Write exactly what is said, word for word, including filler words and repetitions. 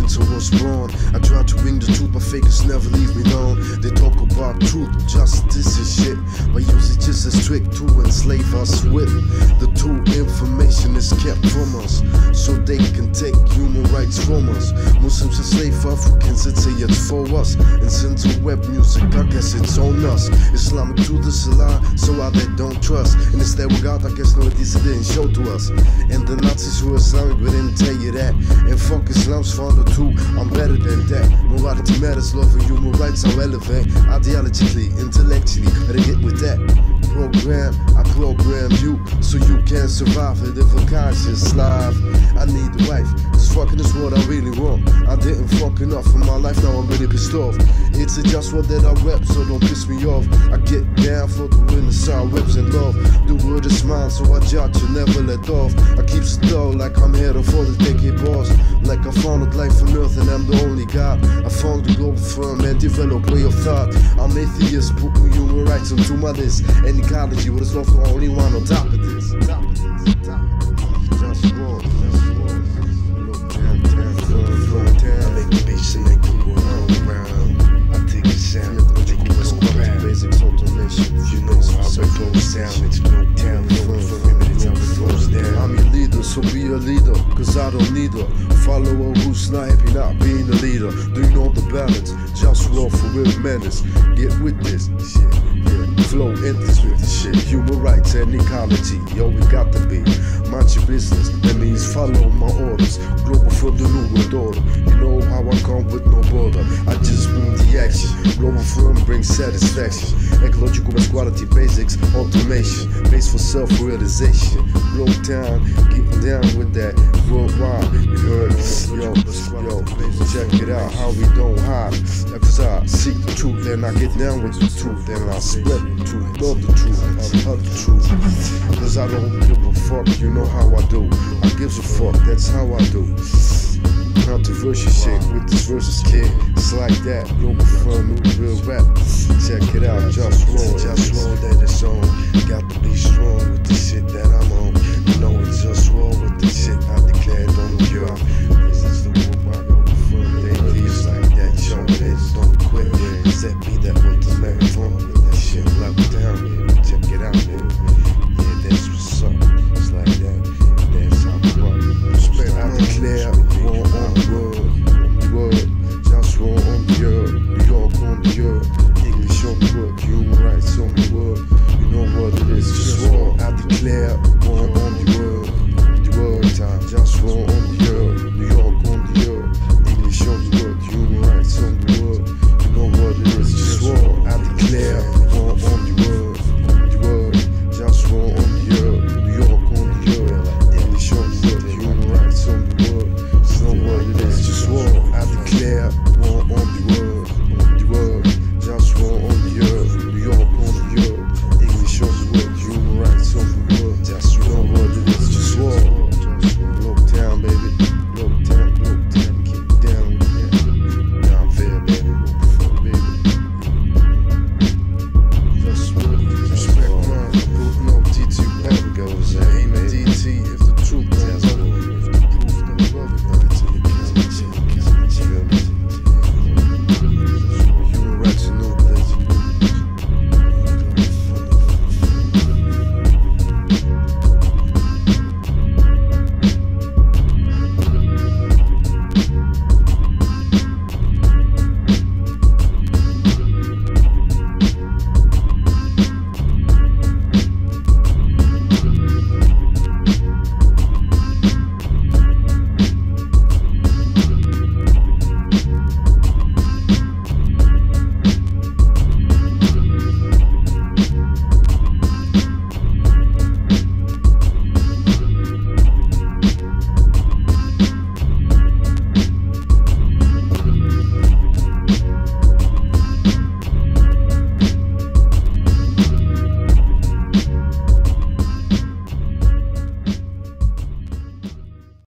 since I was born. I try to bring the truth, but fakers never leave me alone. They talk about truth, justice and shit, but use it just as trick to enslave us with. The true information is kept from us, so they can take human rights from us. Muslims enslave Africans, it's a it's for us. And since the web music, I guess it's on us. Islamic truth is a lie, so I they don't trust. And instead we got, I guess no, this didn't show to us. And the Nazis were Islamic, but didn't tell you that. And fuck Islam's father too, I'm better than that. Morality matters, love and human rights are relevant. Ideologically, intellectually, better get with that. Program, I program you, so you can survive and live a conscious life. I need a wife, cause fucking is what I really want. I didn't fuck enough in my life, now I'm really pissed off. It's a just what that I rep, so don't piss me off. I get down for the Renaissance, reps and love. The word is mine, so I judge you, never let off. I keep slow, like I'm headed for the decade boss. Like I founded life on earth and I'm the only God. I found the global firm and developed way of thought. I'm atheist, putting human rights onto my list. And ecology, what is love the only one on top of this. Top of this, top of this. Just wrong, just wrong. Look down, down, flow, down. I make the beats and make the world go around. I take a sound, make it go around. Basics automation, you know how it goes down. It's no town, no for limited time it goes down. I'm your leader, so be a leader, cause I don't need her. Follower who's not happy not being a leader. Do you know the balance? Just roll for real menace. Get with this shit, yeah. Flow endless with this shit. Human rights and ecology, yo, we got to be. Mind your business, that means follow my orders. Global for the new world order. You know how I come with no border. I just bring the action. Global firm brings satisfaction. Ecological best quality basics, automation. Base for self-realization. Blow down, getting down with that worldwide. You heard? Yo, yo, check it out, how we don't hide. Cause I seek the truth, then I get down with the truth. Then I spread the truth, love the truth, I love the truth. Cause I don't give a fuck, you know how I do. I gives a fuck, that's how I do. Controversial shit with this versus kid. It's like that, global firm, new real rap. Check it out, just roll, just roll that it's on. Got to be strong with the shit that I'm on. You know it's just roll with the shit I declared on the earth. This is the worldwide global firm, baby. It's like that, yo, they don't quit. Cause that be that what the man from with that shit locked down. Check it out, man. Yeah, that's what's up. It's like that, that's how we rock. Respect, I declare war on the world, on the world. Just war on the earth, New York on the earth. English on the world, human rights on the world. You know what it is, just war. I declare